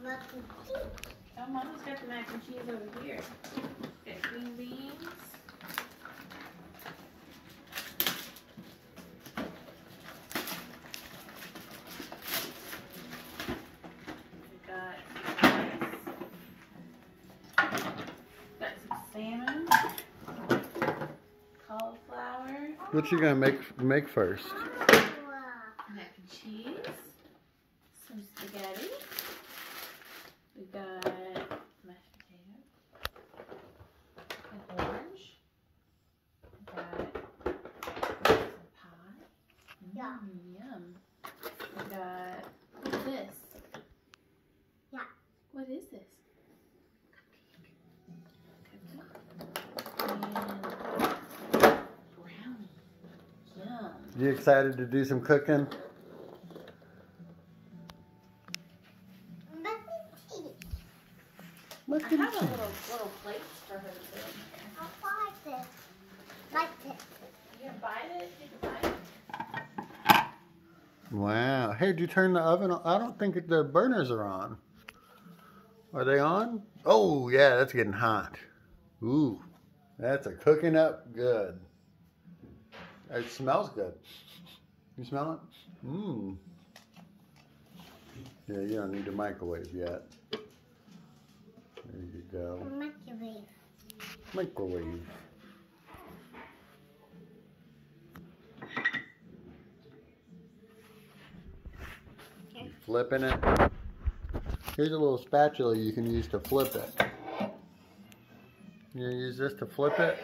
Oh, Mama's got the mac and cheese over here. Got green beans. We got some salmon, cauliflower. What you gonna make first? Mac and cheese. Some spaghetti. We got mashed potatoes. An orange. We got some pie. Yum. We got, what's this? Yeah. What is this? Brownie. Yum. You excited to do some cooking? I have a little plates for her to put in here. I'll buy this. Like this. You gonna buy it? You can buy it. Wow. Hey, did you turn the oven on? I don't think the burners are on. Are they on? Oh, yeah, that's getting hot. Ooh, that's a cooking up good. It smells good. You smell it? Mmm. Yeah, you don't need to microwave yet. There you go. Microwave. Microwave. Flipping it. Here's a little spatula you can use to flip it. You use this to flip it.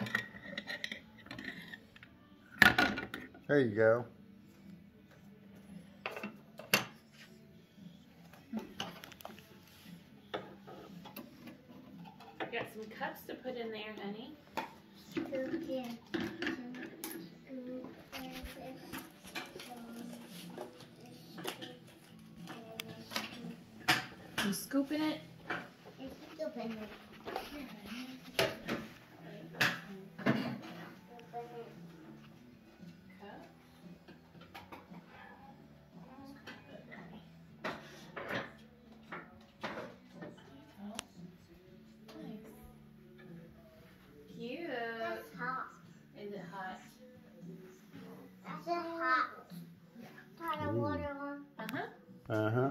There you go. Got some cups to put in there, honey. You scooping it? Open it. Cute. That's hot. Is it hot? That's a hot. Turn the water on. Uh-huh. Uh-huh.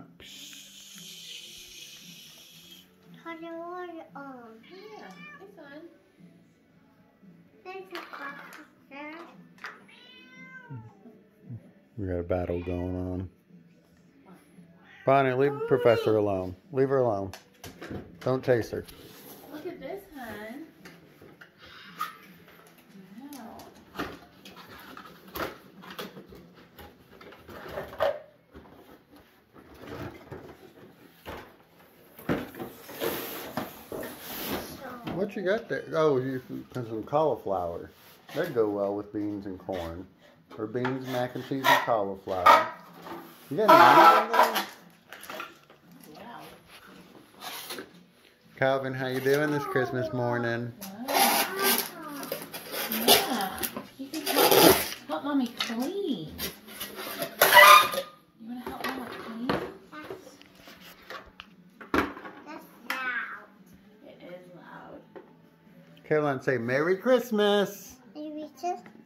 Turn the water on. Yeah, it's on. There's a hot there. We got a battle going on. Bonnie, leave Professor alone. Leave her alone. Don't taste her. Look at this, hun. Wow. What you got there? Oh, you put some cauliflower. That'd go well with beans and corn. Or beans, mac and cheese, and cauliflower. You got any meat in there? Wow. Calvin, how you doing this Christmas morning? Yeah. You can help Mommy clean. You want to help Mama clean? That's loud. It is loud. Caroline, say Merry Christmas. Maybe just